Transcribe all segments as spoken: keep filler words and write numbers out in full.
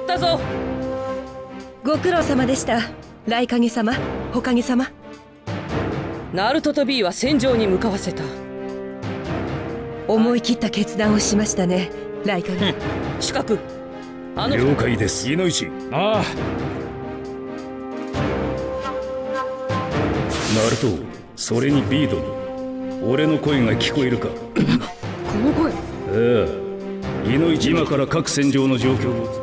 ったぞ。 ご苦労様でした。雷影様、火影様。 ナルトと B は戦場に向かわせた。 思い切った決断をしましたね、雷影。 近く。あの了解です。井之一。 ああ。 ナルト、それにビードに俺の声が聞こえるか？この声。 ああ、井之一、今から各戦場の状況を。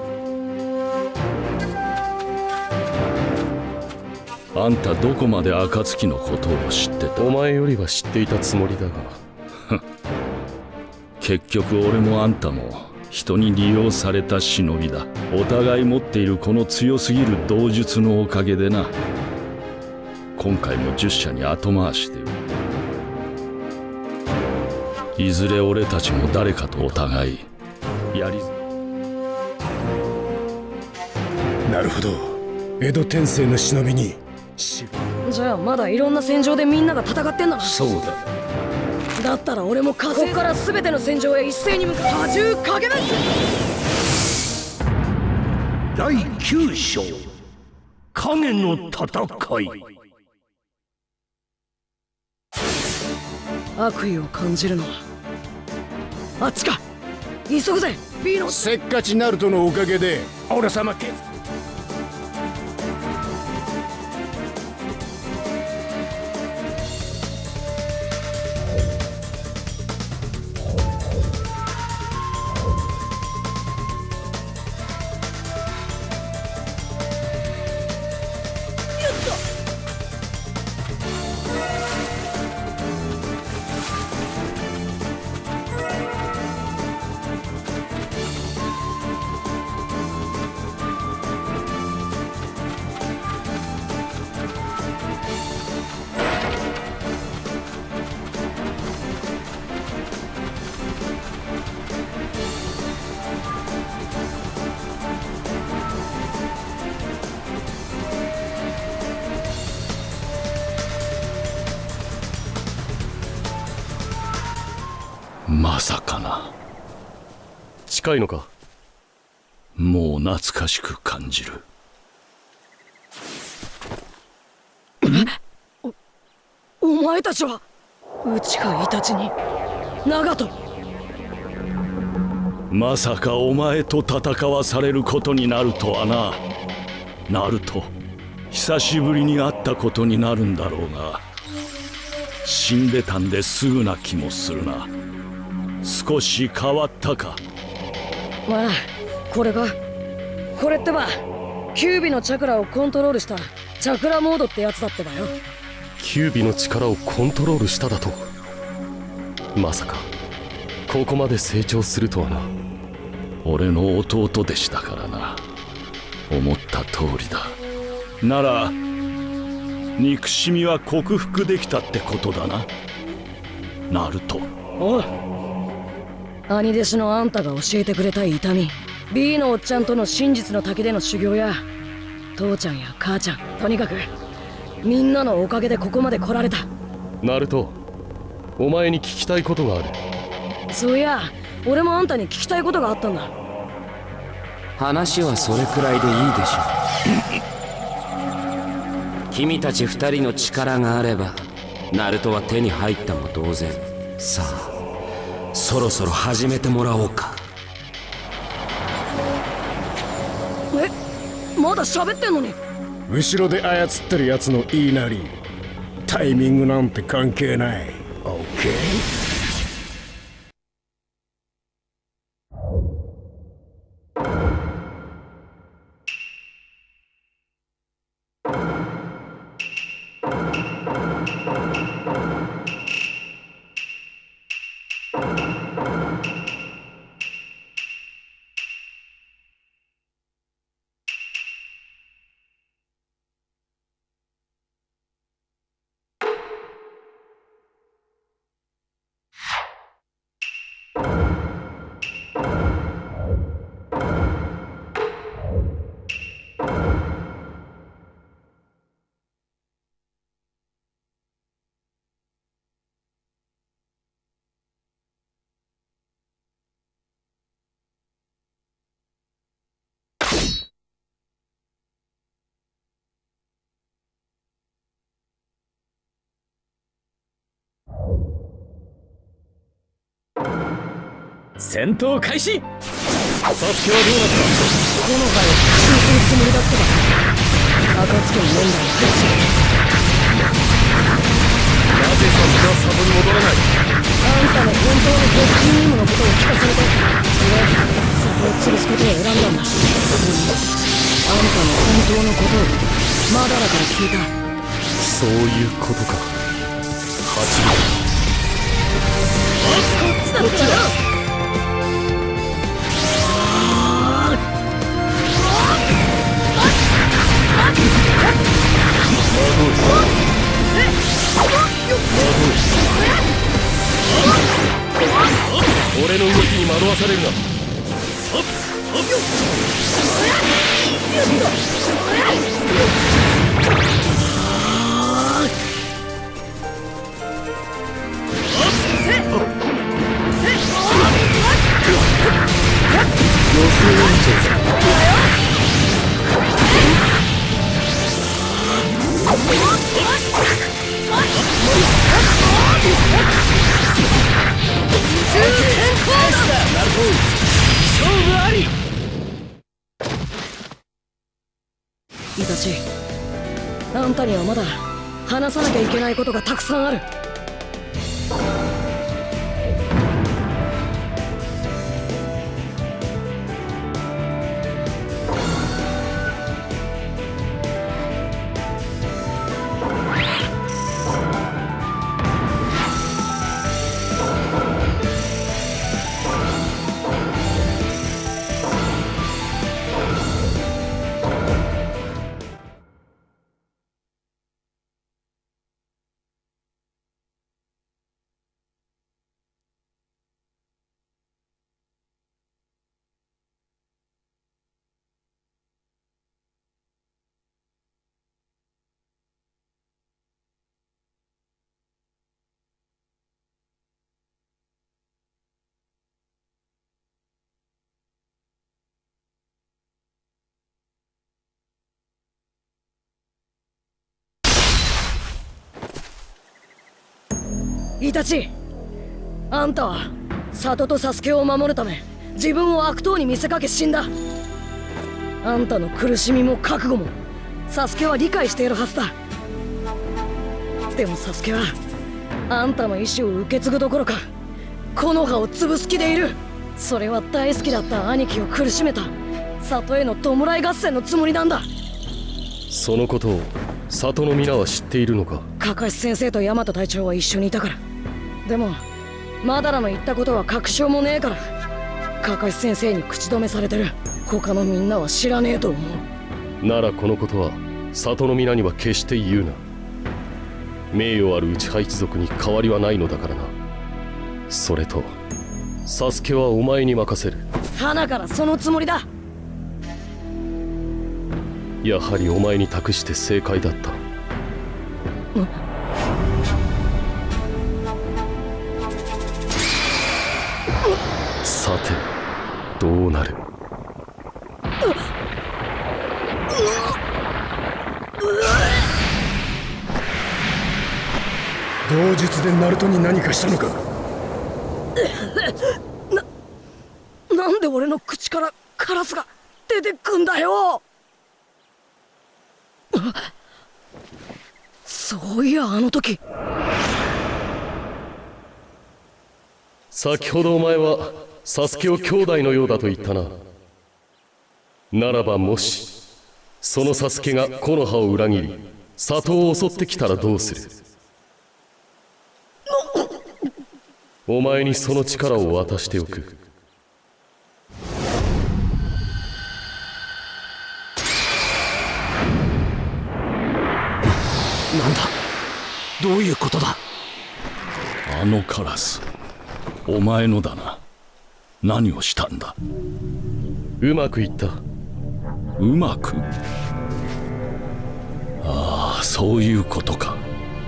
あんたどこまで暁のことを知ってた？ お前よりは知っていたつもりだが結局俺もあんたも人に利用された忍びだ。お互い持っているこの強すぎる道術のおかげでな。今回も十社に後回しでいずれ俺たちも誰かとお互いやり。 なるほど、江戸天聖の忍びに。 じゃあまだいろんな戦場でみんなが戦ってんだな。 そうだ。 だったら俺も火星から全ての戦場へ一斉に向かう。多重影面。 だいきゅう章、影の戦い。 悪意を感じるのはあっちか。急ぐぜ B の。 せっかちナルトのおかげで俺様け。 まさかな。 近いのか？ もう懐かしく感じる。 お, お前たちは内かイタチに長門。 まさかお前と戦わされることになるとはな。ナルト、久しぶりに会ったことになるんだろうが、死んでたんですぐな気もするな。少し変わったか？ まあこれがこれってばキュービのチャクラをコントロールしたチャクラモードってやつだってばよ。 キュービの力をコントロールしただと？まさかここまで成長するとはな。 俺の弟でしたからな。思った通りだ。なら憎しみは克服できたってことだな、ナルト。 おう、兄弟子のあんたが教えてくれた痛み、 B のおっちゃんとの真実の滝での修行や父ちゃんや母ちゃん、とにかくみんなのおかげでここまで来られた。 ナルト、お前に聞きたいことがある。 そういや俺もあんたに聞きたいことがあったんだ。 話はそれくらいでいいでしょう君たち二人の力があればナルトは手に入ったも同然。さあそろそろ始めてもらおうか。 え、まだ喋ってんのに。 後ろで操ってるやつの言いなり、タイミングなんて関係ない。 OK。 戦闘開始。 サスケはどうなった？ この回を復讐するつもりだったが暁のメンバーに入っちゃう。 なぜサスケは里に戻らない？ あんたの本当のドッキンニームのことを聞かされてそれは里を潰すことを選んだんだ。あんたの本当のことをマダラから聞いた。 そういうことか。ハチリ。 こっちだったよ。 俺の動きに惑わされるな。予想以上だ。 イタチ、あんたにはまだ話さなきゃいけないことがたくさんある。イタチ、あんたは里とサスケを守るため自分を悪党に見せかけ死んだ。あんたの苦しみも覚悟もサスケは理解しているはずだ。でもサスケはあんたの意志を受け継ぐどころか木の葉を潰す気でいる。それは大好きだった兄貴を苦しめた里への弔い合戦のつもりなんだ。 そのことを里の皆は知っているのか？ カカシ先生とヤマト隊長は一緒にいたから。でもマダラの言ったことは確証もねえからカカシ先生に口止めされてる。他のみんなは知らねえと思う。 ならこのことは里の皆には決して言うな。名誉ある内派一族に変わりはないのだからな。それとサスケはお前に任せる。 花からそのつもりだ。 やはりお前に託して正解だった。さてどうなる？ 同日でナルトに何かしたのか？ な、なんで俺の口からカラスが出てくんだよ。そういやあの時先ほどお前はサスケを兄弟のようだと言ったな。ならばもしそのサスケが木の葉を裏切り里を襲ってきたらどうする？お前にその力を渡しておく。 なんだ？どういうことだ？ あのカラスお前のだな。何をしたんだ？ うまくいった。 うまく？ああ、そういうことか。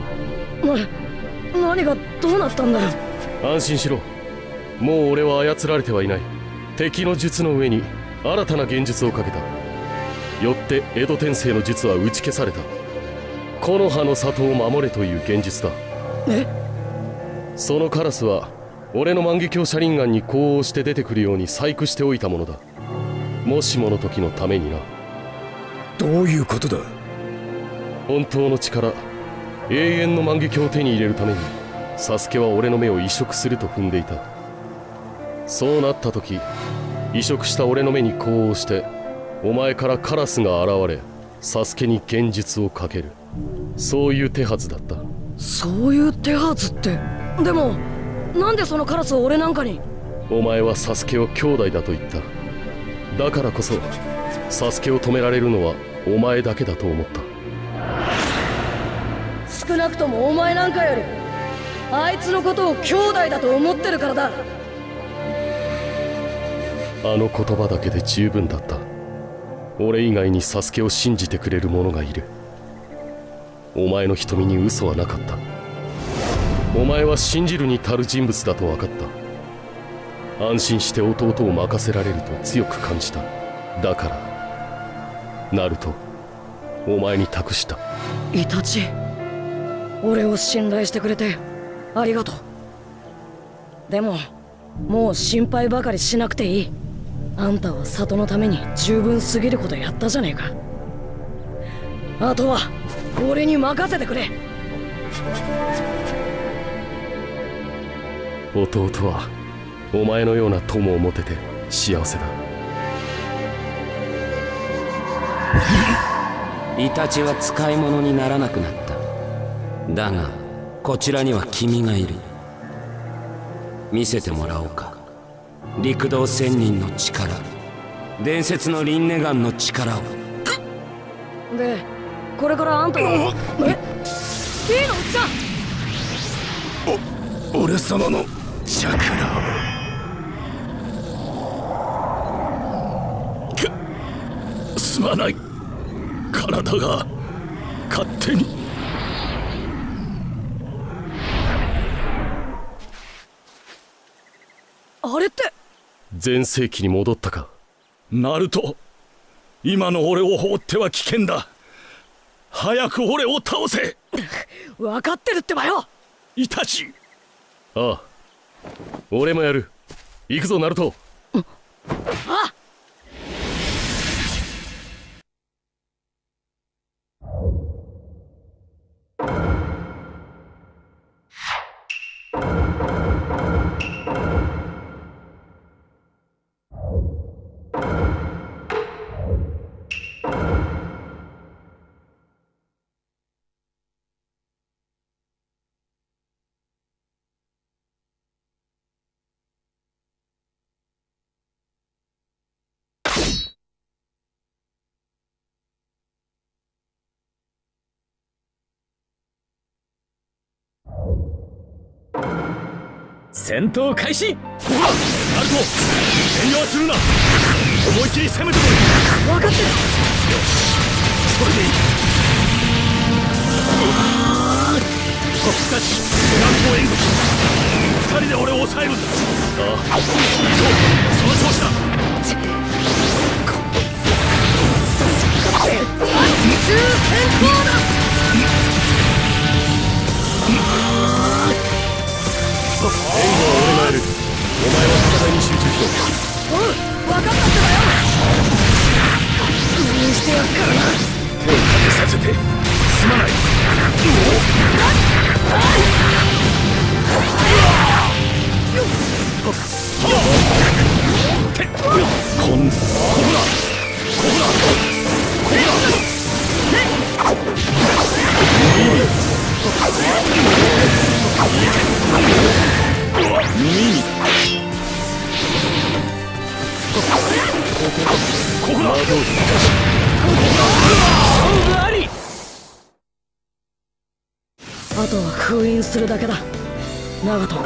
な、何がどうなったんだよ。 安心しろ。もう俺は操られてはいない。敵の術の上に新たな現術をかけた。よって江戸天聖の術は打ち消された。木の葉の里を守れという現実だ。 え？ そのカラスは俺の万華鏡車輪眼に呼応して出てくるように細工しておいたものだ。もしもの時のためにな。 どういうことだ？ 本当の力、永遠の万華鏡を手に入れるためにサスケは俺の目を移植すると踏んでいた。そうなった時、移植した俺の目に呼応してお前からカラスが現れサスケに幻術をかける。そういう手はずだった。 そういう手はずって。でもなんでそのカラスを俺なんかに。 お前はサスケを兄弟だと言った。だからこそサスケを止められるのはお前だけだと思った。 少なくともお前なんかよりあいつのことを兄弟だと思ってるからだ。 あの言葉だけで十分だった。俺以外にサスケを信じてくれる者がいる。お前の瞳に嘘はなかった。お前は信じるに足る人物だと分かった。安心して弟を任せられると強く感じた。だからナルト、お前に託した。 イタチ、俺を信頼してくれてありがとう。でももう心配ばかりしなくていい。あんたは里のために十分すぎることやったじゃねえか。あとは俺に任せてくれ。 弟はお前のような友を持てて幸せだ。 イタチは使い物にならなくなった。だがこちらには君がいる。見せてもらおうか。陸道仙人の力、伝説のリンネガンの力を。 でこれからあんたはえいいのおっちゃん。 お俺様のチャクラを。くすまない。体が勝手に。 あれって全盛期に戻ったか。 ナルト、今の俺を放っては危険だ。早く俺を倒せ。 分かってるってばよ。 イタチ。 ああ、俺もやる。行くぞナルト。 あっ。 戦闘開始。 ほらナルト、遠慮はするな。思い切り攻めてこい。 分かってる。 よし、それでいい。僕たちナルトを援護し、二人で俺を抑えるんだ。 ああ、 そう、その調子だ。 宇宙戦闘だ。 援護は俺がやる。お前は戦いに集中しろ。 おう、分かったってばよ。何してやっからな。 手をかけさせてすまない。こんここだここだここだ。耳にここだ。勝負あり。 あとは封印するだけだ、長門。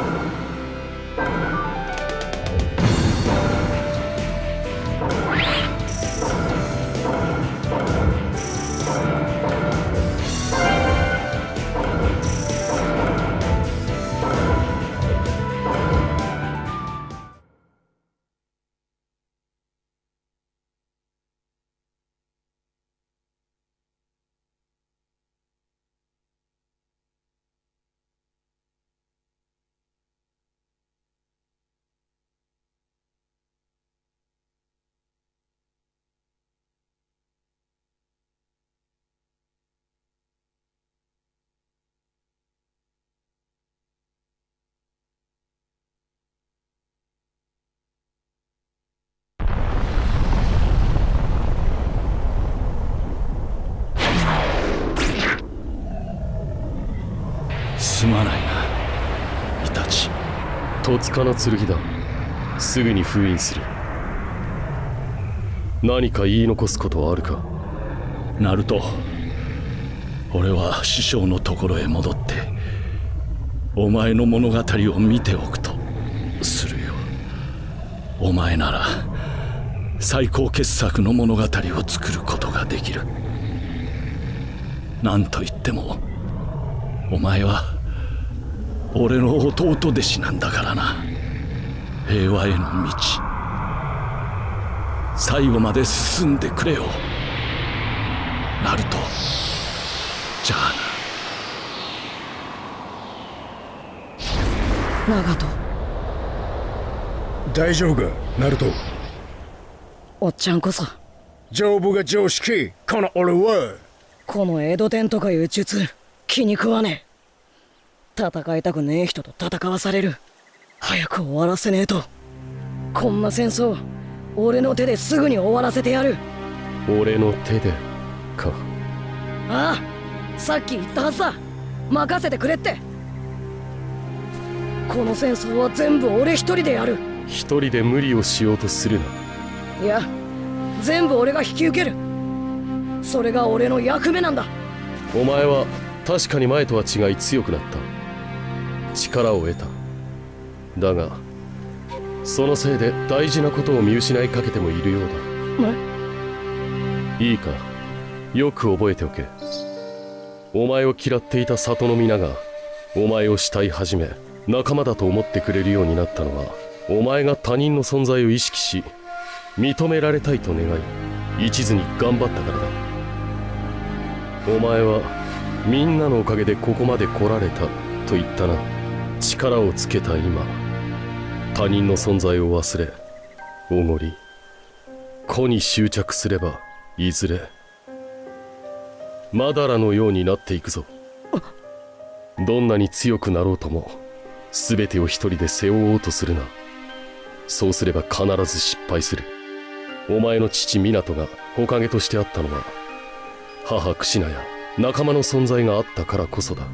戸塚の剣だ。すぐに封印する。何か言い残すことはあるか？ ナルト、俺は師匠のところへ戻ってお前の物語を見ておくとするよ。お前なら最高傑作の物語を作ることができる。なんといってもお前は俺の弟弟子なんだからな。平和への道、最後まで進んでくれよ、ナルト。じゃあな。長門、 大丈夫かナルト？ おっちゃんこそ丈夫が常識。この俺はこの江戸天とかいう術気に食わねえ。戦いたくねえ人と戦わされる。早く終わらせねえと。こんな戦争俺の手ですぐに終わらせてやる。 俺の手でか？ ああ、さっき言ったはずだ。任せてくれって。この戦争は全部俺一人でやる。 一人で無理をしようとするな。 いや、全部俺が引き受ける。それが俺の役目なんだ。 お前は確かに前とは違い強くなった。力を得た。だがそのせいで大事なことを見失いかけてもいるようだ。いいか、よく覚えておけ。お前を嫌っていた里の皆がお前を慕い始め仲間だと思ってくれるようになったのは、お前が他人の存在を意識し認められたいと願い一途に頑張ったからだ。お前はみんなのおかげでここまで来られたと言ったな。力をつけた今、他人の存在を忘れおごり個に執着すれば、いずれマダラのようになっていくぞ。どんなに強くなろうとも全てを一人で背負おうとするな。そうすれば必ず失敗する。お前の父湊が火影としてあったのは母クシナや仲間の存在があったからこそだ。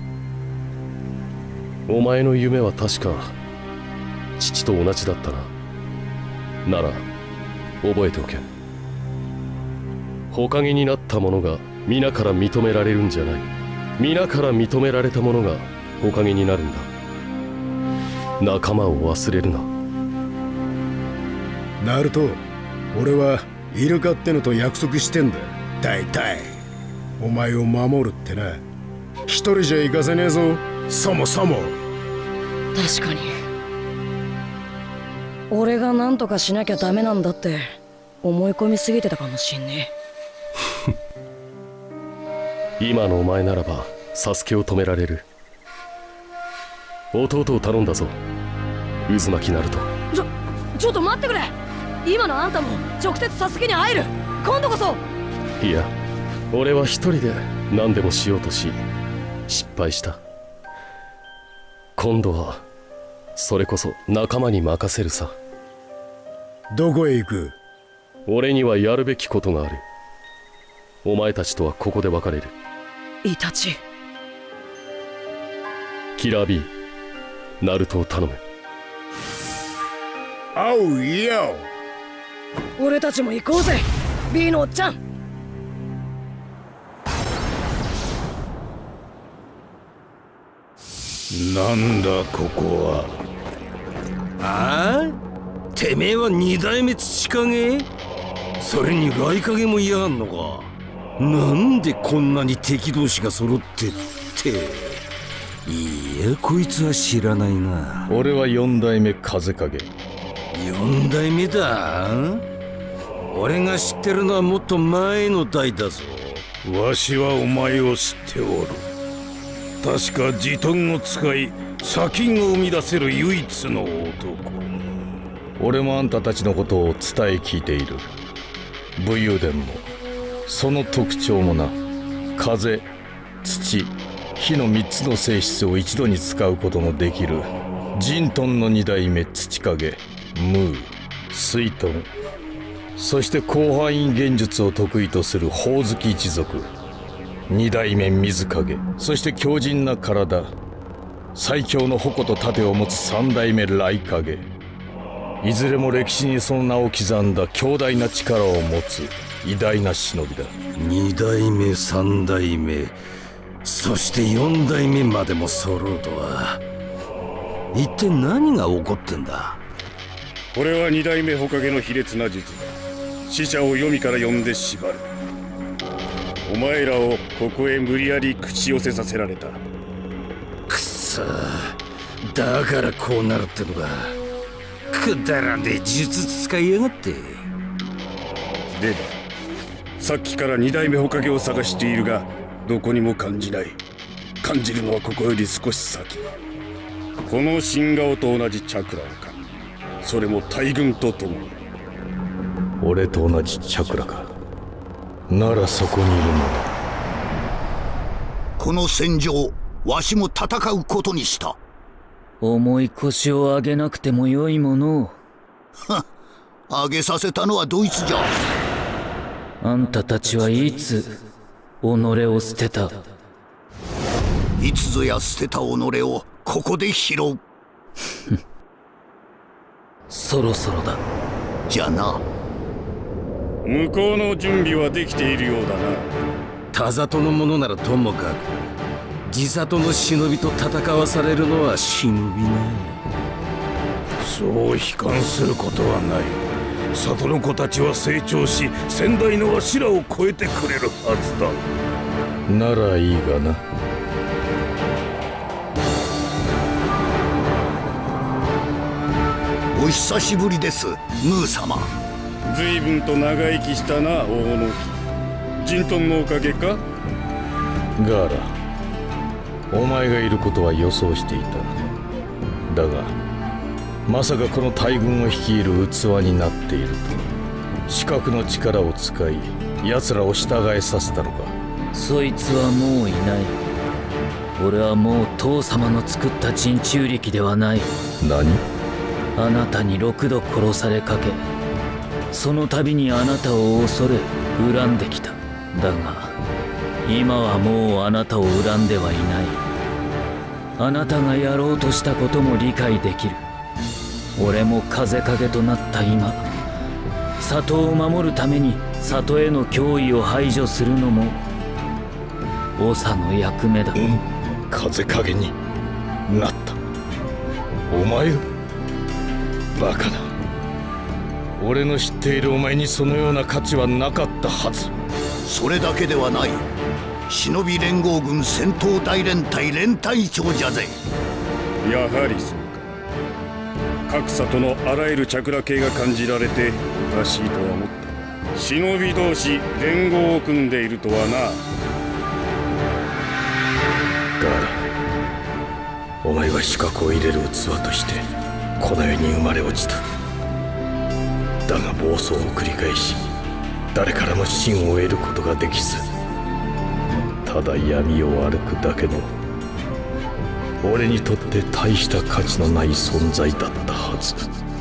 お前の夢は確か父と同じだったな。なら覚えておけ。火影になった者が皆から認められるんじゃない。皆から認められた者が火影になるんだ。仲間を忘れるな。 ナルト、俺はイルカってのと約束してんだ。大体お前を守るってな。一人じゃ行かせねえぞ、そもそも。 確かに俺が何とかしなきゃダメなんだって思い込みすぎてたかもしんねえ。今のお前ならばサスケを止められる。弟を頼んだぞ、渦巻きナルト。 ちょちょっと待ってくれ。今のあんたも直接サスケに会える。今度こそ。 いや、俺は一人で何でもしようとし失敗した。今度はそれこそ仲間に任せるさ。 どこへ行く？ 俺にはやるべきことがある。お前たちとはここで別れる。 イタチ、 キラー B、 ナルトを頼む。 おうよ。 俺たちも行こうぜ B のおっちゃん。 なんだここは。ああ、てめえは二代目土影？それに雷影も嫌がんのか。なんでこんなに敵同士が揃ってって。いや、こいつは知らないな。 俺は四代目風影。 四代目だ。俺が知ってるのはもっと前の代だぞ。わしはお前を知っておる。確かジトンを使い砂金を生み出せる唯一の男。 俺もあんたたちのことを伝え聞いている。武勇伝もその特徴もな。風、土、火の三つの性質を一度に使うことのできるジントンの二代目土影、ムー、水遁、そして広範囲幻術を得意とするホウズキ一族、二代目水影、そして強靭な体最強の矛と盾を持つ三代目雷影。いずれも歴史にその名を刻んだ強大な力を持つ偉大な忍びだ。 二代目三代目そして四代目までも揃うとは。一体何が起こってんだ。 これは二代目火影の卑劣な術だ。死者を黄泉から呼んで縛る。お前らをここへ無理やり口寄せさせられた。 くそ、だからこうなるってのか。くだらねえ術使いやがって。 でだ、さっきから二代目火影を探しているがどこにも感じない。感じるのはここより少し先。この新顔と同じチャクラをか、それも大軍とともに。 俺と同じチャクラか。ならそこにいるのは。 この戦場、わしも戦うことにした。 重い腰を上げなくてもよいものを。 はっ、上げさせたのはどいつじゃ。 あんたたちはいつ己を捨てた。 いつぞや捨てた己をここで拾う。 そろそろだ。 じゃな。 向こうの準備はできているようだな。 田里の者ならともかく、地里の忍びと戦わされるのは忍びない。 そう悲観することはない。里の子たちは成長し、先代のわしらを超えてくれるはずだ。 ならいいがな。 お久しぶりです、ムー様。 随分と長生きしたな、大野木。ジントンのおかげか。 ガーラ、お前がいることは予想していた。だがまさかこの大軍を率いる器になっていると。視覚の力を使い奴らを従えさせたのか。 そいつはもういない。俺はもう父様の作った人中力ではない。 何？ あなたに六度殺されかけ、その度にあなたを恐れ恨んできた。だが今はもうあなたを恨んではいない。あなたがやろうとしたことも理解できる。俺も風影となった今、里を守るために里への脅威を排除するのも長の役目だ。 うん、風影になった。お前がバカな。俺の知っているお前にそのような価値はなかったはず。 それだけではない。忍び連合軍戦闘大連隊連隊長じゃぜ。 やはりそうか。各里のあらゆるチャクラ系が感じられておかしいとは思ったが、忍び同士連合を組んでいるとはな。 ガーラ、お前は資格を入れる器としてこの世に生まれ落ちた。だが暴走を繰り返し、誰からも信を得ることができず、ただ闇を歩くだけの俺にとって大した価値のない存在だったはず。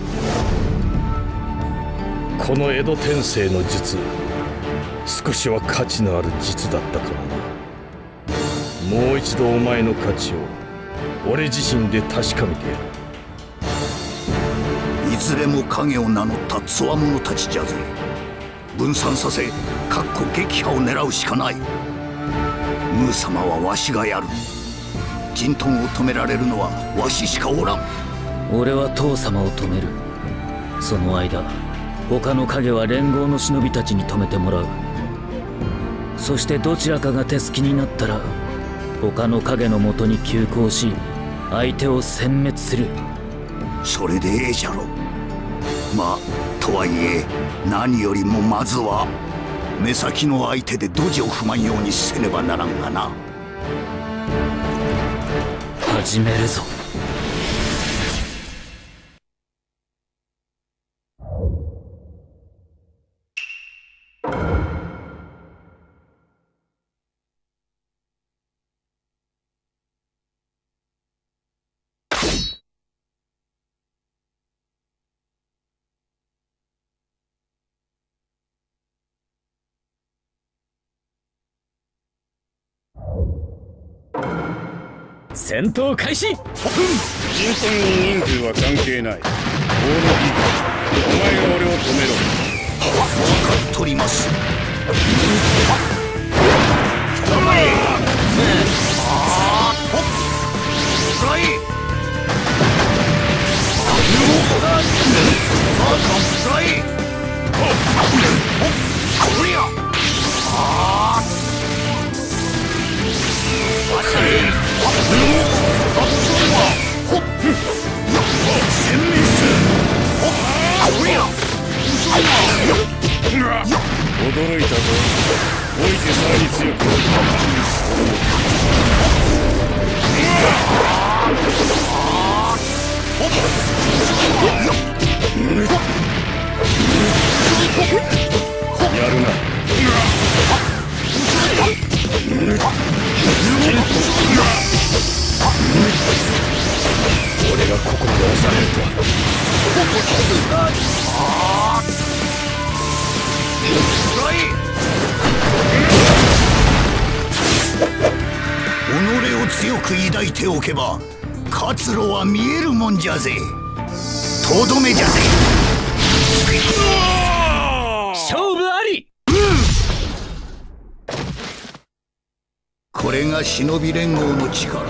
この江戸天聖の術、少しは価値のある術だったかもな。もう一度お前の価値を俺自身で確かめてやる。 いずれも影を名乗ったつわものたちじゃぜ。分散させ、かっこ撃破を狙うしかない。ムー様はわしがやる。ジントンを止められるのはわししかおらん。 俺は父様を止める。その間他の影は連合の忍びたちに止めてもらう。そしてどちらかが手すきになったら他の影のもとに急行し相手を殲滅する。 それでええじゃろ。まあとはいえ何よりもまずは目先の相手でドジを踏まんようにせねばならんがな。 始めるぞ。 戦闘開始。 人痘に人数は関係ない。大野木、お前が俺を止めろ。 分かっとります。捕まえ。ああ、ほっ。フライ。フライ。ほっ。こりゃ。ああ。あたれ。あっ。あっそれは。ほっ。殲滅。ほっ。こりゃ。 驚いたぞ。置いてさらに強くやるな。 俺がここまで押されるとは。 己を強く抱いておけば活路は見えるもんじゃぜ。とどめじゃぜ。 勝負あり。 うん、これが忍び連合の力。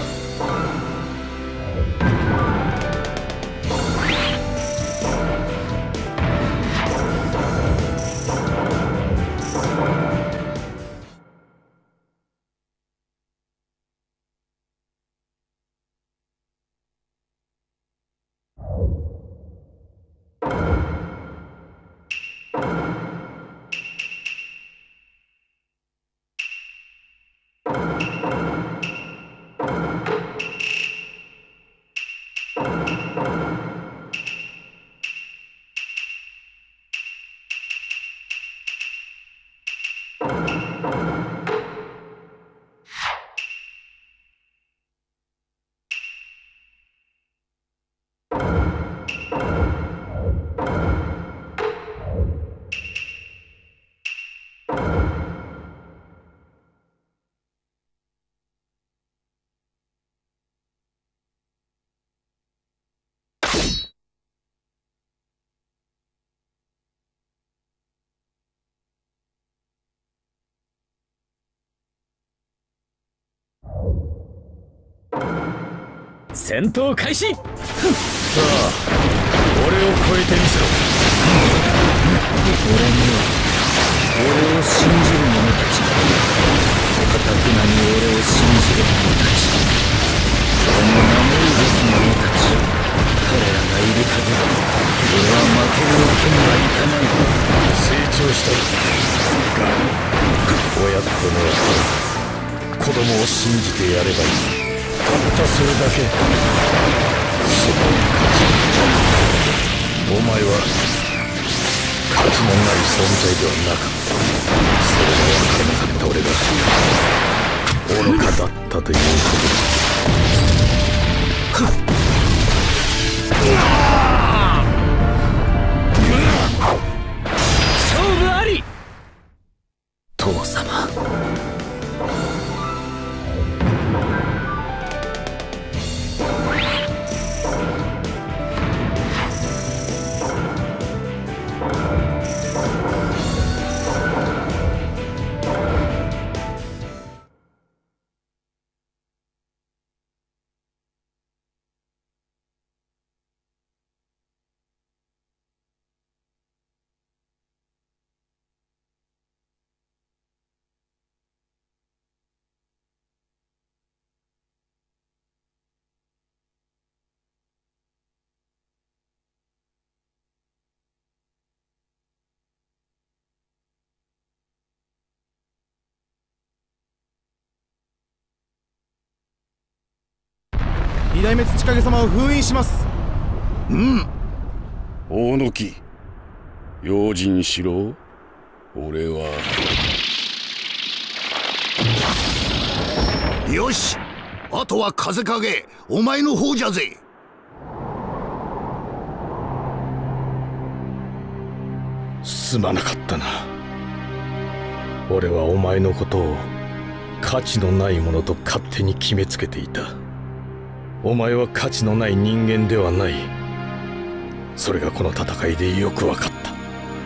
戦闘開始。さあ、 俺を超えてみせろ。 俺には俺を信じる者たちがいる。かたくなに俺を信じる者たち、俺の守るべき者たち、彼らがいる限り俺は負けるわけにはいかない。 成長したが親子の子供を信じてやればいい。たったそれだけ。その価値、お前は価値のない存在ではなかった。それが分からなかった俺が愚かだったということだ。 勝負あり。 父様、 二代目土影様を封印します。 うん。 大野木、用心しろ。俺はよし、あとは風影お前の方じゃぜ。 すまなかったな。俺はお前のことを価値のないものと勝手に決めつけていた。 お前は価値のない人間ではない。それがこの戦いでよく分かった。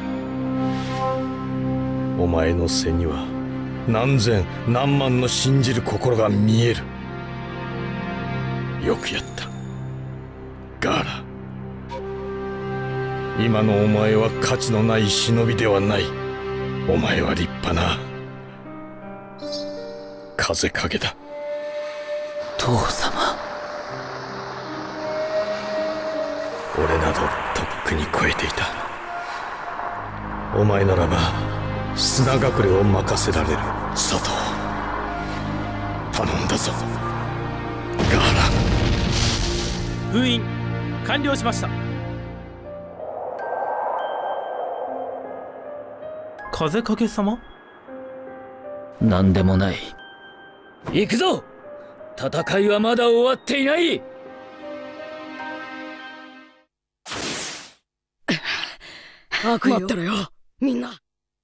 お前の背には何千何万の信じる心が見える。よくやったガーラ。今のお前は価値のない忍びではない。お前は立派な風影だ。 父様。 俺などとっくに超えていた。お前ならば砂隠れを任せられる。佐藤、頼んだぞガーラ。 封印完了しました。風影様？ 何でもない。行くぞ。戦いはまだ終わっていない。 待ってろよみんな。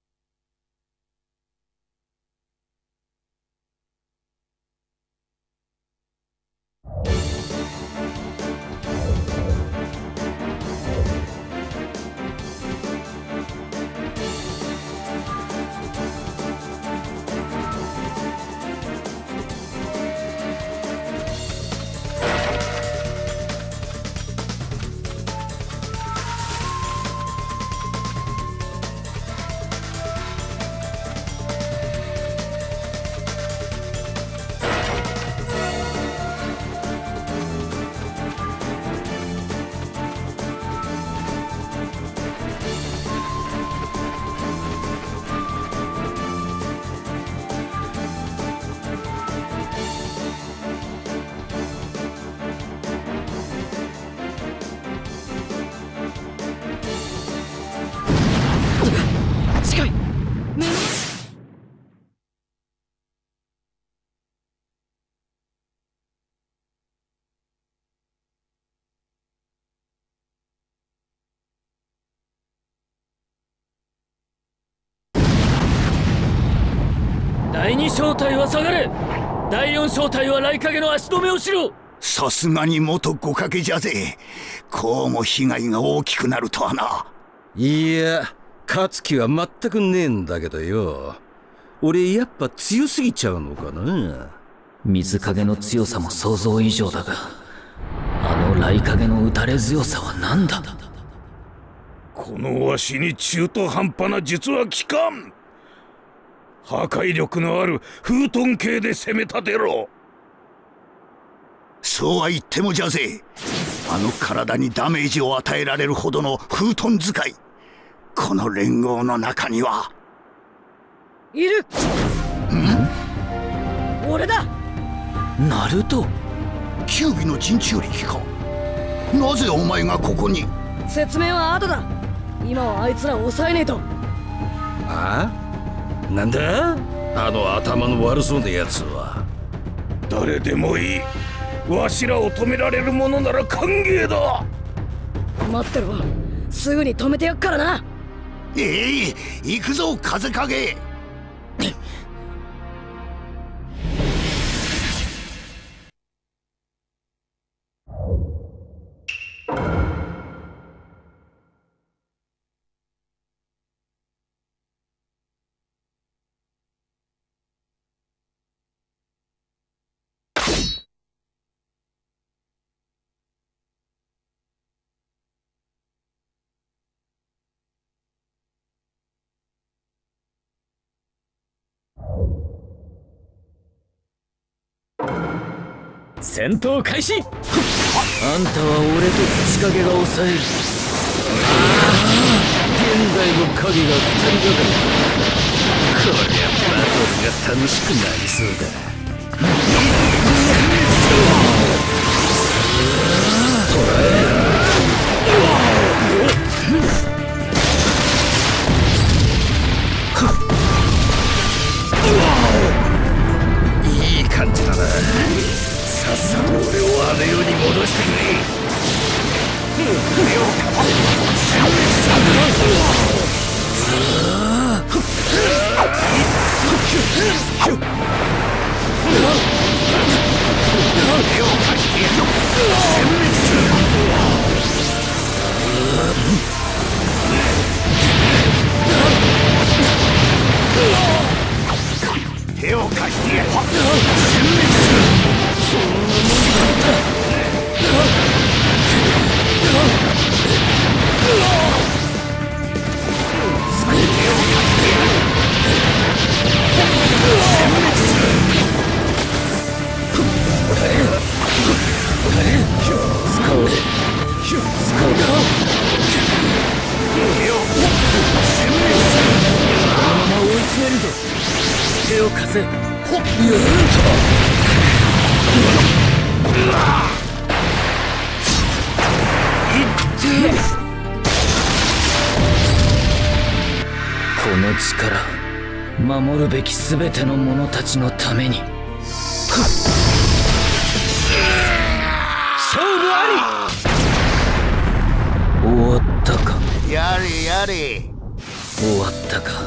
第二小隊は下がれ。第四小隊は雷影の足止めをしろ。 さすがに元五影じゃぜ。こうも被害が大きくなるとはな。 いや、勝つ気は全くねえんだけどよ。俺やっぱ強すぎちゃうのかな。 水影の強さも想像以上だが、あの雷影の打たれ強さは何だ。 このわしに中途半端な術は効かん。破壊力のある風遁系で攻め立てろ。 そうは言ってもじゃぜ。あの体にダメージを与えられるほどの風遁使い、この連合の中にはいる。 ん？ 俺だ。 ナルト。 九尾の陣中力か。なぜお前がここに？ 説明は後だ。今はあいつらを抑えねえと。 ああ？なんだあの頭の悪そうなやつは。 誰でもいい。わしらを止められるものなら歓迎だ。 待ってろ、すぐに止めてやっからな。 ええ、行くぞ風影。 戦闘開始。あんたは俺と土影が抑える。現代の影が二人がかり。こりゃバトルが楽しくなりそうだ。捕らえいい感じだな。さっさと俺をあの世に戻してくれ。 手を貸してやる。 手を貸せ。この力、守るべき全ての者たちのために。 勝負あり。終わったか。 やれやれ。 終わったか。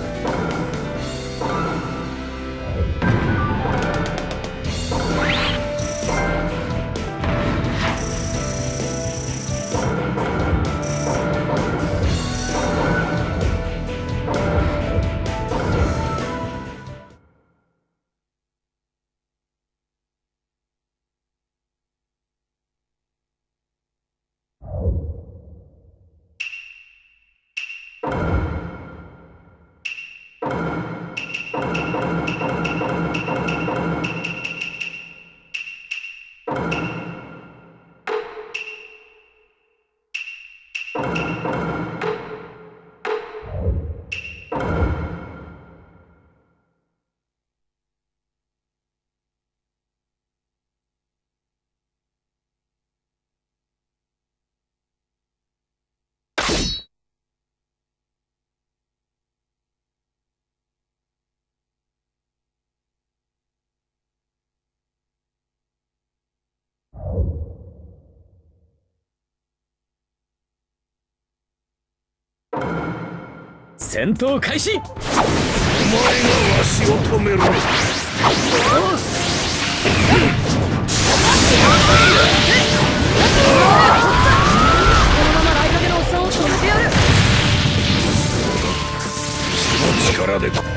戦闘開始。 お前がわしを止めろ。このまま雷影のおっさんを止めてやる。 その力でこ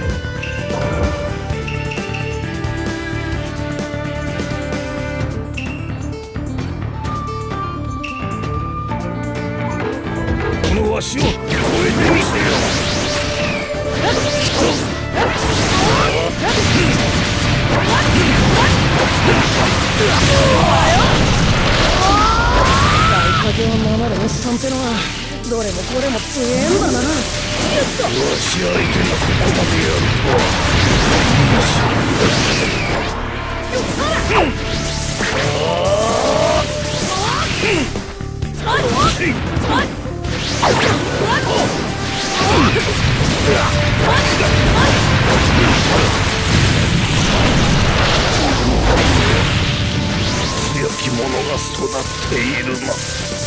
のわしを超えてみせよ。 大影を守るおっさんってのはどれもこれも強えんだな。わし相手にここまでやるとは。強き者が育っているな。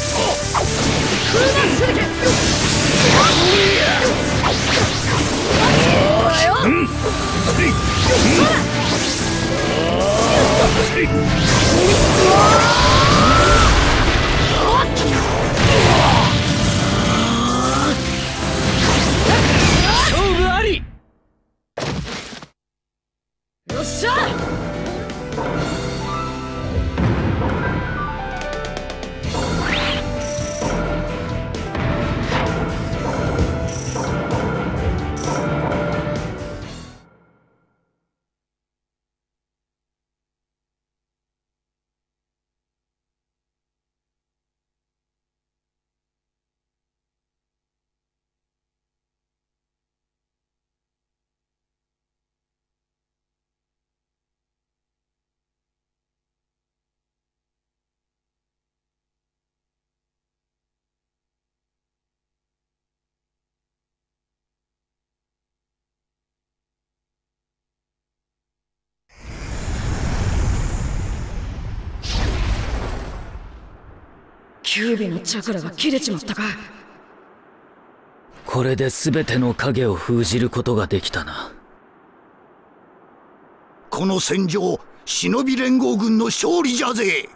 勝負あり。 よっしゃ。キュービのチャクラが切れちまったか。 これで全ての影を封じることができたな。 この戦場、忍び連合軍の勝利じゃぜ。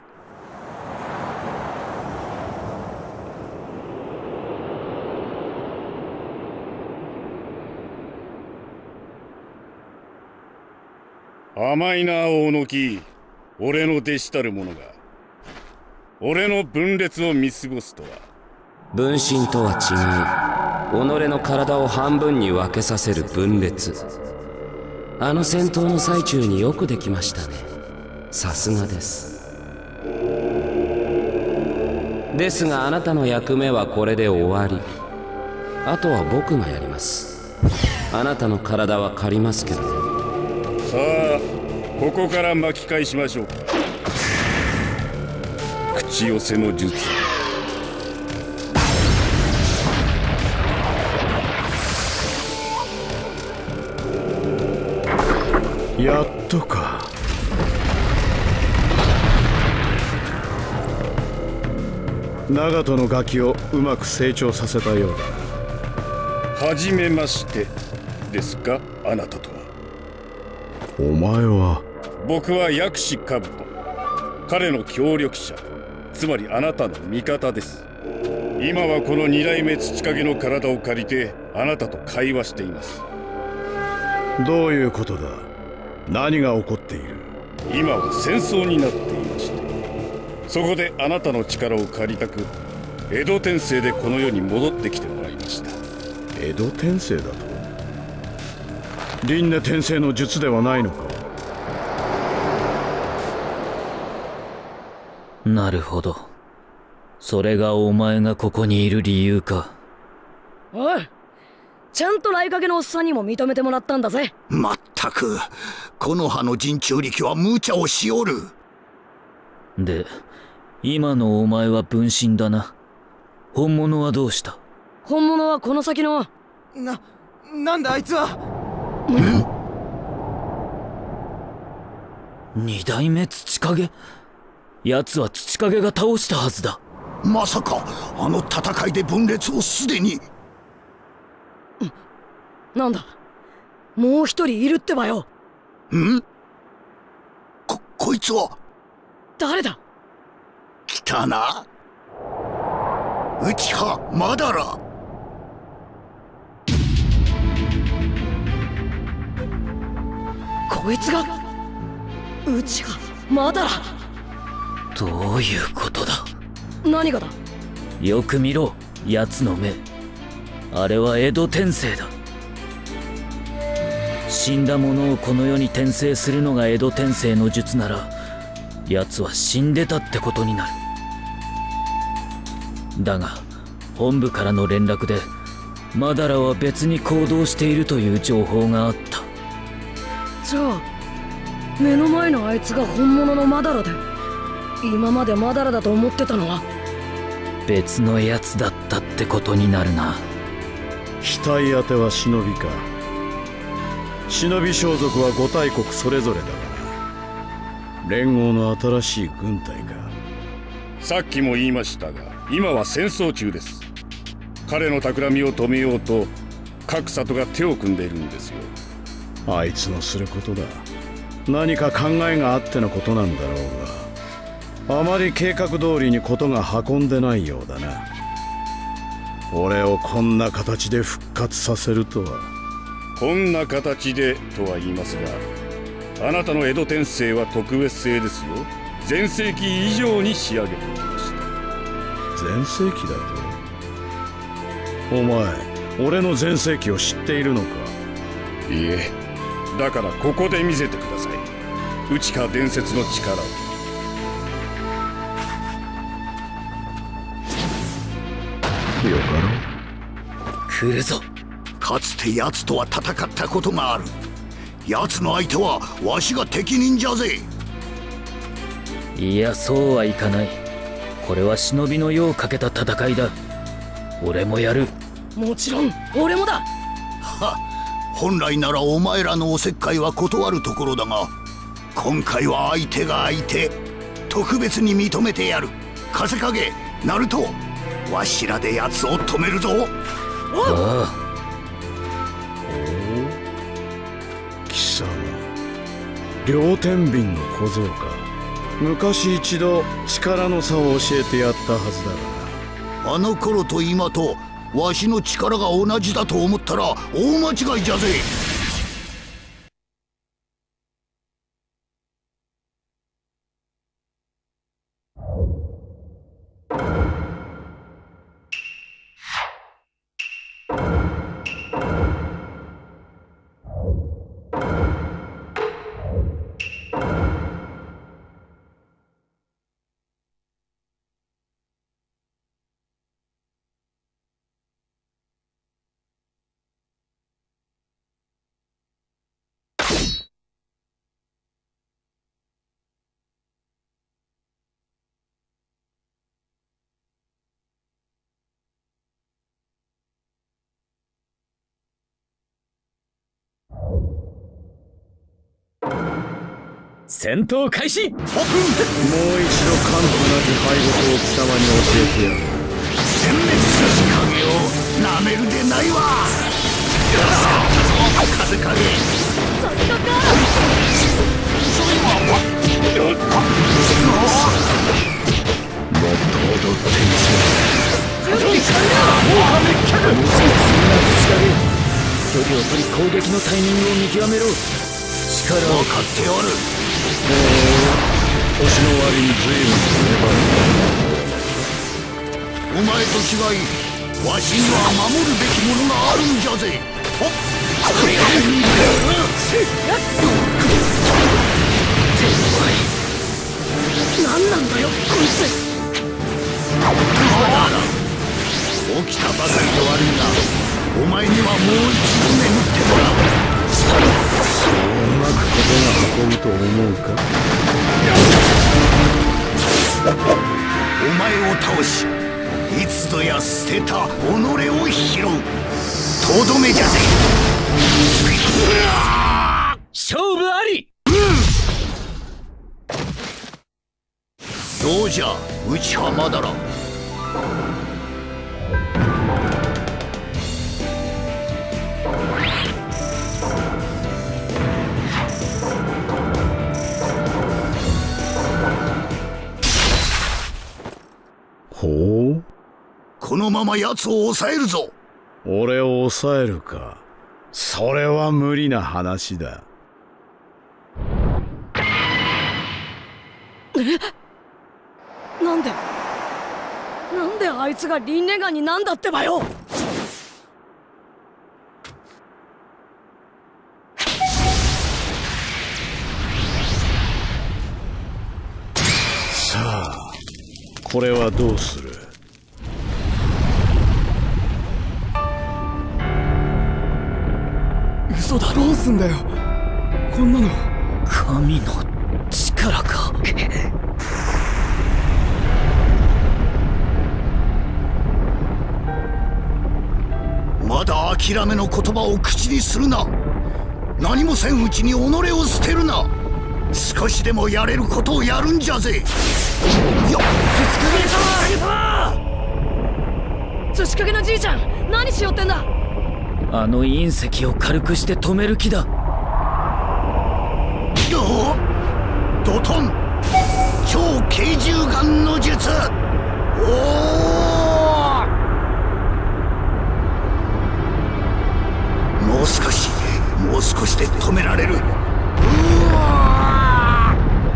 甘いな大野木。俺の弟子たる者が俺の分裂を見過ごすとは。 分身とは違い、己の体を半分に分けさせる分裂。あの戦闘の最中によくできましたね。さすがです。ですがあなたの役目はこれで終わり。あとは僕がやります。あなたの体は借りますけど。 さあここから巻き返しましょうか。口寄せの術。 やっとか。長門のガキをうまく成長させたようだ。はじめましてですか、あなたとは。 お前は。 僕は薬師兜。彼の協力者、つまりあなたの味方です。今はこの二代目土影の体を借りてあなたと会話しています。 どういうことだ。何が起こっている。 今は戦争になっていまして、そこであなたの力を借りたく江戸天聖でこの世に戻ってきてもらいました。 江戸天聖だと。輪廻天聖の術ではないのか。 なるほど。それがお前がここにいる理由か。 おい、ちゃんと来影のおっさんにも認めてもらったんだぜ。 まったくこの葉の人中力は無茶をしおる。 で、今のお前は分身だな。本物はどうした。 本物はこの先の。 な、なんだあいつは。 二代目土影。奴は土影が倒したはずだ。 まさかあの戦いで分裂をすでに。 なんだ、もう一人いるってばよ。 ん？こ、こいつは誰だ。 来たな、内葉まだら。 こいつが内葉まだら。 どういうことだ。 何がだ。 よく見ろ、奴の目。あれは江戸天聖だ。死んだ者をこの世に転生するのが江戸天聖の術なら、奴は死んでたってことになる。だが本部からの連絡でマダラは別に行動しているという情報があった。 じゃあ目の前のあいつが本物のマダラで、今までマダラだと思ってたのは別のやつだったってことになるな。 額当ては忍びか。忍び装束は五大国それぞれだから。連合の新しい軍隊か。 さっきも言いましたが今は戦争中です。彼の企みを止めようと各里が手を組んでいるんですよ。 あいつのすることだ。何か考えがあってのことなんだろうが、あまり計画通りにことが運んでないようだな。俺をこんな形で復活させるとは。 こんな形でとは言いますが、あなたの江戸天聖は特別製ですよ。全盛期以上に仕上げてきました。 全盛期だと。お前、俺の全盛期を知っているのか。 いえ、だからここで見せてください。内川伝説の力を。 よかろう。来るぞ。 かつて奴とは戦ったことがある。奴の相手はわしが適任じゃぜ。 いや、そうはいかない。これは忍びの世をかけた戦いだ。俺もやる。 もちろん俺もだ。 はっ、本来ならお前らのおせっかいは断るところだが、今回は相手が相手。特別に認めてやる。風影、ナルト、わしらで奴を止めるぞ。 ああ。 貴様、両天秤の小僧か。昔一度力の差を教えてやったはずだがな。あの頃と今とわしの力が同じだと思ったら大間違いじゃぜ。 戦闘開始。もう一度完膚なき敗北を貴様に教えてやる。 殲滅すし影をなめるでないわ。助かったぞ風影。 さすがか。 それはわっもっと踊ってみせる。 準備完了。豪華滅却。もしもそんな土影、距離を取り攻撃のタイミングを見極めろ。力を分かっておる。 年の割に随分お前と違いわしには守るべきものがあるんじゃぜ。ほっ何なんだよこいつ。 起きたばかりで悪いがお前にはもう一度眠ってもらう。そううまくことが運ぶと思うか。お前を倒しいつぞや捨てた己を拾うとどめじゃぜ。 勝負あり。 どうじゃ内派まだら。 ほう、 このまま奴を抑えるぞ。 俺を抑えるか。それは無理な話だ。 え、なんでなんであいつがリンネガンになんだってばよ。 さあこれはどうする。 嘘だ。どうすんだよこんなの。 神の力か。 まだ諦めの言葉を口にするな。何もせんうちに己を捨てるな。少しでもやれることをやるんじゃぜ。よっ、 土影のじいちゃん何しよってんだ。 あの隕石を軽くして止める気だ。 ドトン超軽銃眼の術。おお、もう少しもう少しで止められる。うわ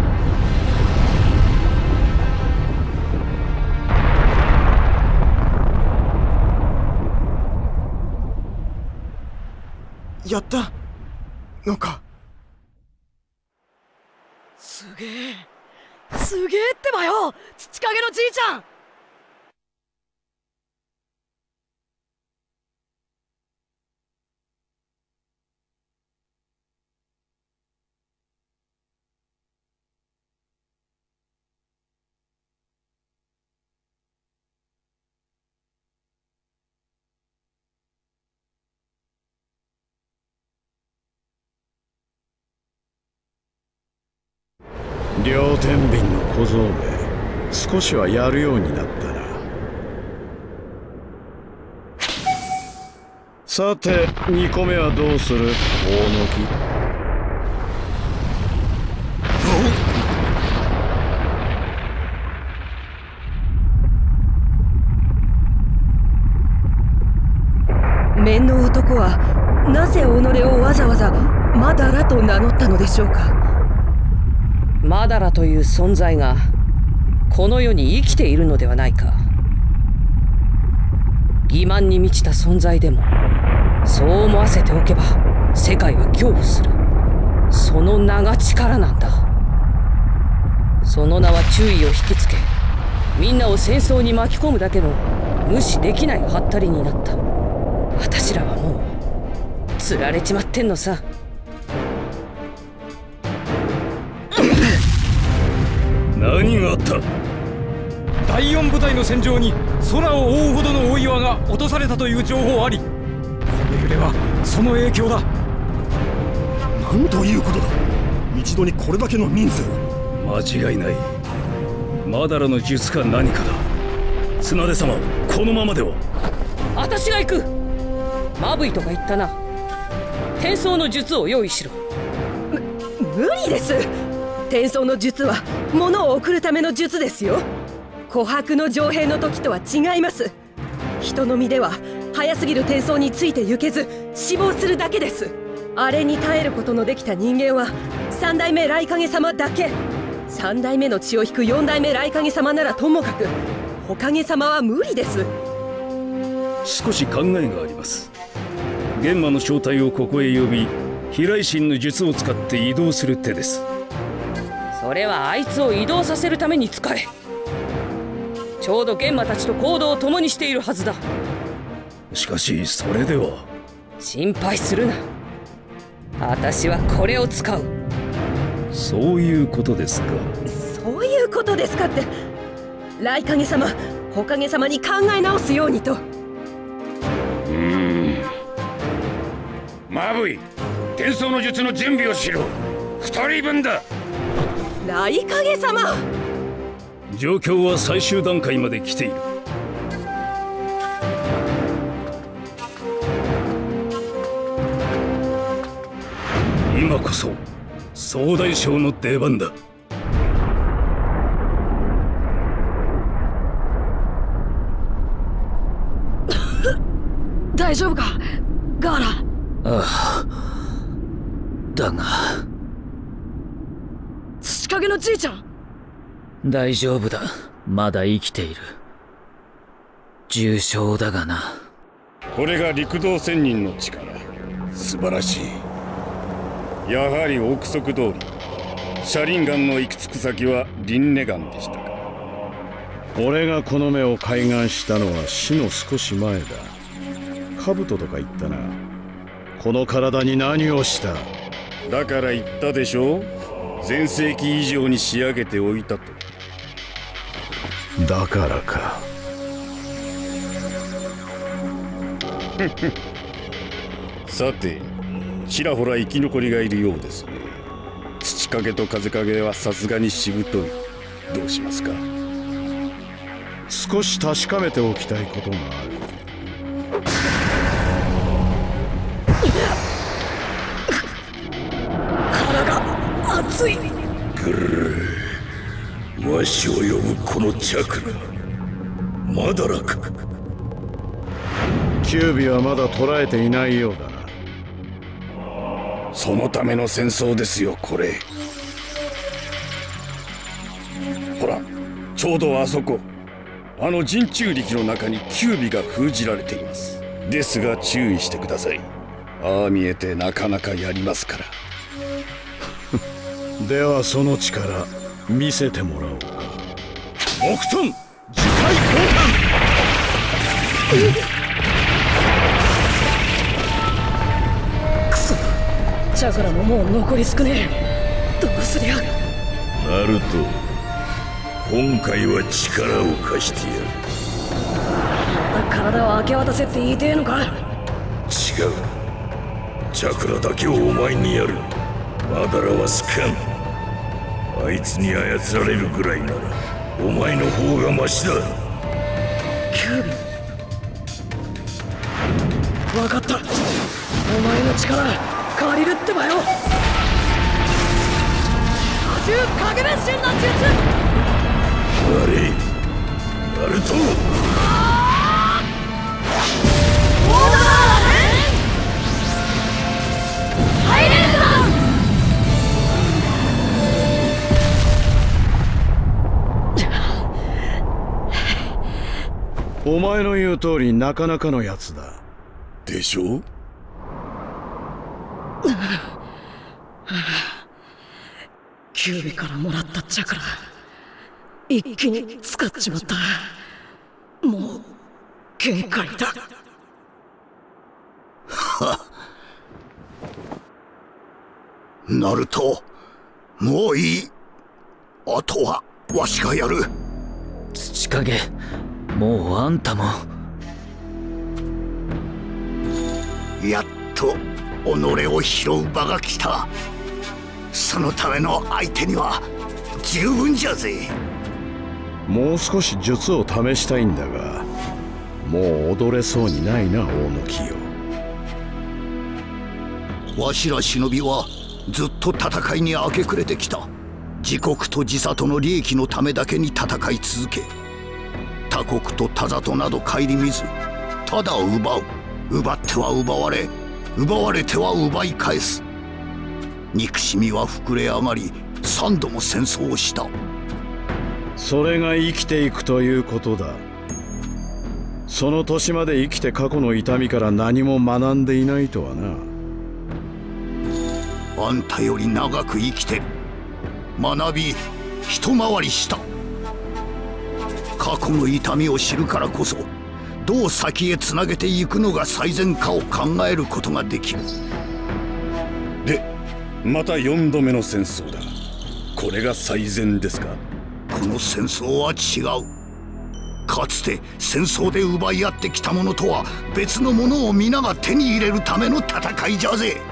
やったのか。 すげえすげえってばよ土影のじいちゃん。 両天秤の小僧め、少しはやるようになったな。さてにこめはどうする大野木。面の男はなぜ己をわざわざマダラと名乗ったのでしょうか。 マダラという存在がこの世に生きているのではないか。欺瞞に満ちた存在でもそう思わせておけば世界は恐怖する。その名が力なんだ。その名は注意を引きつけ、みんなを戦争に巻き込むだけの無視できないハッタリになった。私らはもう釣られちまってんのさ。 何があった。だいよん部隊の戦場に空を覆うほどの大岩が落とされたという情報あり、この揺れはその影響だ。 何ということだ。 一度にこれだけの人数。 間違いない。マダラの術か何かだ。綱手様、このままでは。 私が行く。マブイとか言ったな。転送の術を用意しろ。 無理です。転送の術は物を送るための術ですよ。琥珀の城兵の時とは違います。人の身では早すぎる転送について行けず死亡するだけです。あれに耐えることのできた人間は三代目雷影様だけ。三代目の血を引く四代目雷影様ならともかく、火影様は無理です。 少し考えがあります。玄魔の正体をここへ呼び、飛来神の術を使って移動する手です。 それはあいつを移動させるために使え。ちょうど玄魔たちと行動を共にしているはずだ。 しかしそれでは。 心配するな。私はこれを使う。 そういうことですか。 そういうことですかって。雷影様、火影様に考え直すようにと。 うーん。マブイ、転送の術の準備をしろ。二人分だ。 雷影様。 状況は最終段階まで来ている。今こそ総大将の出番だ。 大丈夫かガーラ。 ああ、だが土影のじいちゃん。 大丈夫だ、まだ生きている。重傷だがな。 これが陸道仙人の力。素晴らしい。やはり憶測通り、車輪岩の行き着く先は輪廻岩でしたか。 俺がこの目を開眼したのは死の少し前だ。兜とか言ったな。この体に何をした？ だから言ったでしょう。全盛期以上に仕上げておいたと。 だからか。 さて、ちらほら生き残りがいるようですね。土影と風影はさすがにしぶとい。どうしますか？ 少し確かめておきたいことがある。 体が熱い。 ぐるー、わしを呼ぶこのチャクラ、マダラか。 キュービはまだ捕らえていないようだな。 そのための戦争ですよ、これ。ほら、ちょうどあそこ、あの人中力の中にキュービが封じられています。ですが注意してください。ああ見えてなかなかやりますから。 ではその力見せてもらおうか。 木遁樹海交換。 くそ、チャクラももう残り少ねえ。どうすりゃ。 ナルト、今回は力を貸してやる。 また体を明け渡せって言いてえのか。 違う、チャクラだけをお前にやる。マダラは好かん。あいつに操られるぐらいならお前の方がマシだ。 キュービ、分かった。お前の力借りるってばよ。多重影分身の術。 悪い、ナルト。 オーダー入れるぞ。 お前の言う通りなかなかのやつだ。 でしょう？ キュービからもらったチャクラ一気に使っちまった。もう限界だ。 はっ、ナルト、もういい。あとはわしがやる。 土影、もうあんたも。 やっと己を拾う場が来た。 そのための相手には十分じゃぜ。 もう少し術を試したいんだが、もう踊れそうにないな、大野清。 わしら忍びはずっと戦いに明け暮れてきた。自国と自里の利益のためだけに戦い続け、他国と他里など顧みず、ただ奪う。奪っては奪われ、奪われては奪い返す。憎しみは膨れ上がり、三度も戦争をした。 それが生きていくということだ。その年まで生きて過去の痛みから何も学んでいないとはな。 あんたより長く生きてる。学び一回りした。過去の痛みを知るからこそ、どう先へつなげていくのが最善かを考えることができる。 で、また四度目の戦争だ。これが最善ですか？ この戦争は違う。かつて戦争で奪い合ってきたものとは別のものを皆が手に入れるための戦いじゃぜ。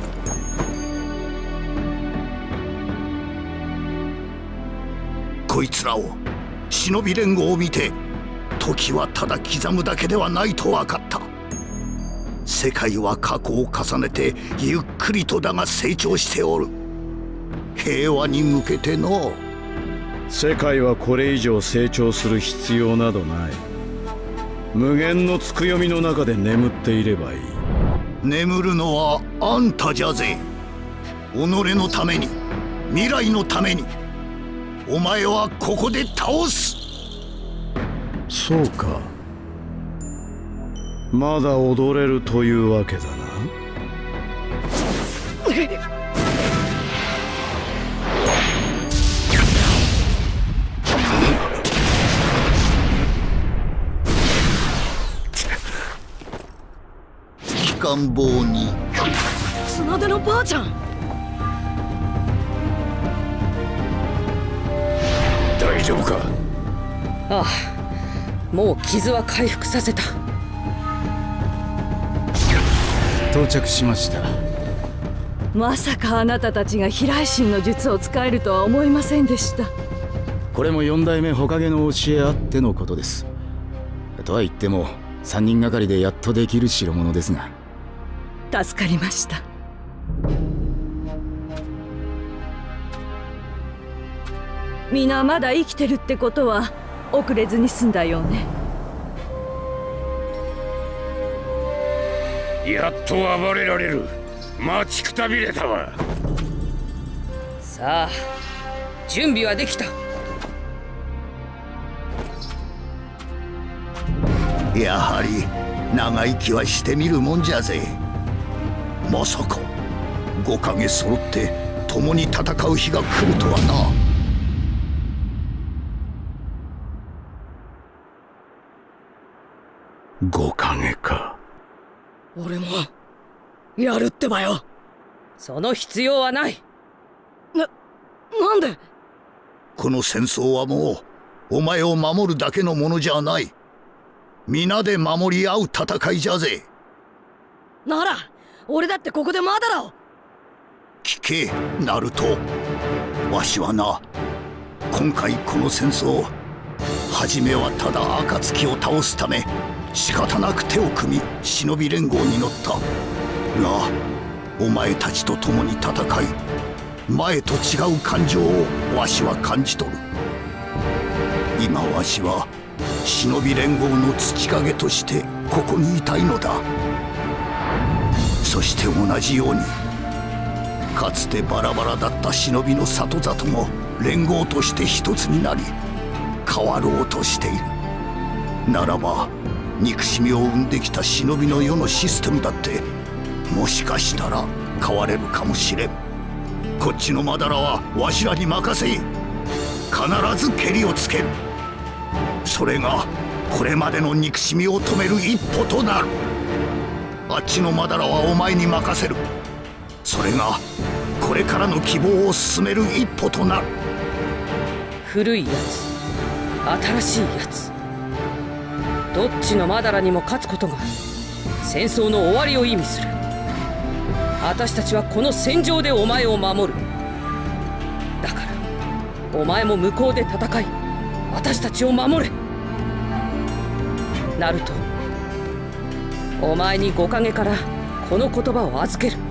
こいつらを忍び連合を見て、時はただ刻むだけではないと分かった。世界は過去を重ねてゆっくりとだが成長しておる。平和に向けての。 世界はこれ以上成長する必要などない。無限のつくよみの中で眠っていればいい。 眠るのはあんたじゃぜ。己のために、未来のために、お前はここで倒す。 そうか。まだ踊れるというわけだな。 赤ん坊に綱手のばあちゃん。 大丈夫か？ ああ、もう傷は回復させた。 到着しました。 まさかあなたたちが飛来神の術を使えるとは思いませんでした。 これも四代目火影の教えあってのことです。とは言っても三人がかりでやっとできる代物ですが。 助かりました。皆まだ生きてるってことは遅れずに済んだようね。 やっと暴れられる。待ちくたびれたわ。 さあ、準備はできた。 やはり長生きはしてみるもんじゃぜ。まさか五影揃って共に戦う日が来るとはな。 五影か。 俺もやるってばよ。 その必要はない。 な、なんで？ この戦争はもうお前を守るだけのものじゃない。皆で守り合う戦いじゃぜ。 なら俺だってここでマダラを。 聞け、ナルト。わしはな、今回この戦争、初めはただ暁を倒すため仕方なく手を組み忍び連合に乗った。がお前たちと共に戦い、前と違う感情をわしは感じ取る。今わしは忍び連合の土影としてここにいたいのだ。そして同じように、かつてバラバラだった忍びの里里も連合として一つになり変わろうとしている。ならば憎しみを生んできた忍びの世のシステムだってもしかしたら変われるかもしれん。こっちのまだらはわしらに任せい。必ずけりをつける。それがこれまでの憎しみを止める一歩となる。あっちのまだらはお前に任せる。それがこれからの希望を進める一歩となる。 古いやつ、新しいやつ、どっちのマダラにも勝つことが戦争の終わりを意味する。私たちはこの戦場でお前を守る。 だからお前も向こうで戦い私たちを守れ。ナルト、お前に五影からこの言葉を預ける。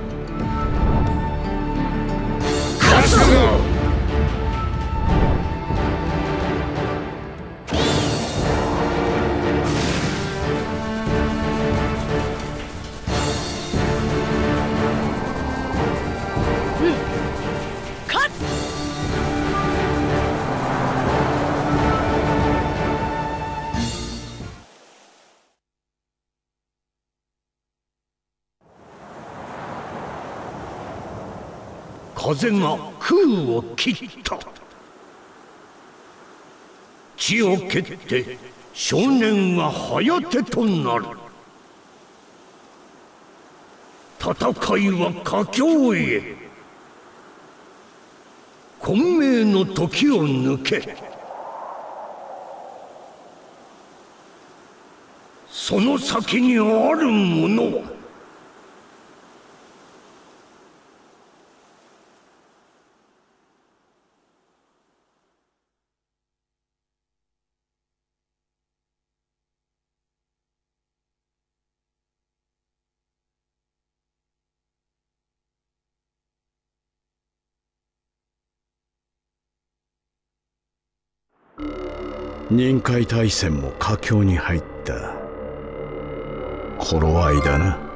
勝つぞ。風が空を切った。地を蹴って少年が颯となる。戦いは佳境へ。混迷の時を抜け。その先にあるものは任海大戦も佳境に入った頃合いだな。